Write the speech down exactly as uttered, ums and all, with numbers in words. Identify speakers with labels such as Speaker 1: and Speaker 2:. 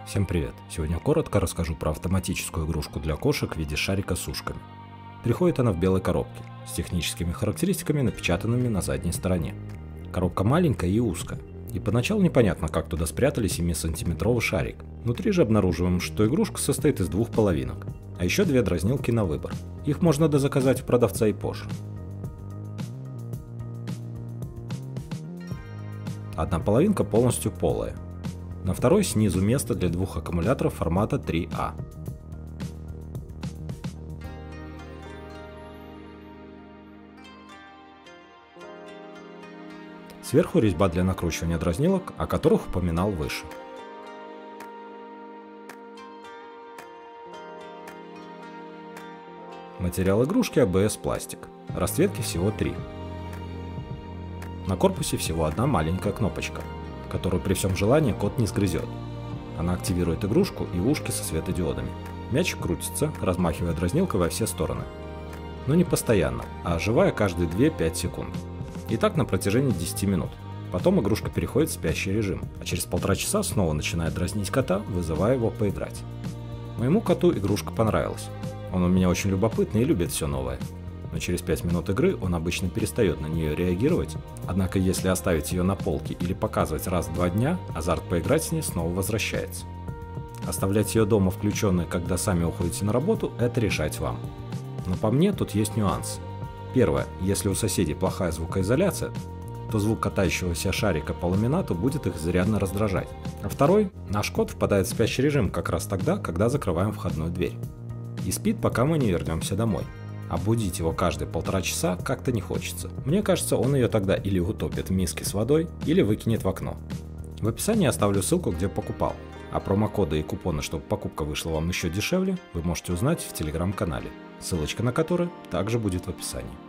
Speaker 1: Всем привет! Сегодня коротко расскажу про автоматическую игрушку для кошек в виде шарика с ушками. Приходит она в белой коробке, с техническими характеристиками, напечатанными на задней стороне. Коробка маленькая и узкая, и поначалу непонятно, как туда спрятали семисантиметровый шарик. Внутри же обнаруживаем, что игрушка состоит из двух половинок, а еще две дразнилки на выбор. Их можно дозаказать у продавца и позже. Одна половинка полностью полая. На второй снизу место для двух аккумуляторов формата три А. Сверху резьба для накручивания дразнилок, о которых упоминал выше. Материал игрушки А Б С пластик. Расцветки всего три. На корпусе всего одна маленькая кнопочка, которую при всем желании кот не сгрызет. Она активирует игрушку и ушки со светодиодами. Мячик крутится, размахивая дразнилкой во все стороны. Но не постоянно, а оживая каждые две-пять секунд. И так на протяжении десяти минут. Потом игрушка переходит в спящий режим, а через полтора часа снова начинает дразнить кота, вызывая его поиграть. Моему коту игрушка понравилась. Он у меня очень любопытный и любит все новое. Но через пять минут игры он обычно перестает на нее реагировать, однако если оставить ее на полке или показывать раз в два дня, азарт поиграть с ней снова возвращается. Оставлять ее дома включенной, когда сами уходите на работу, это решать вам. Но по мне тут есть нюансы. Первое, если у соседей плохая звукоизоляция, то звук катающегося шарика по ламинату будет их изрядно раздражать. А второй, наш кот впадает в спящий режим как раз тогда, когда закрываем входную дверь. И спит, пока мы не вернемся домой. А будить его каждые полтора часа как-то не хочется. Мне кажется, он ее тогда или утопит в миске с водой, или выкинет в окно. В описании оставлю ссылку, где покупал. А промокоды и купоны, чтобы покупка вышла вам еще дешевле, вы можете узнать в телеграм-канале, ссылочка на который также будет в описании.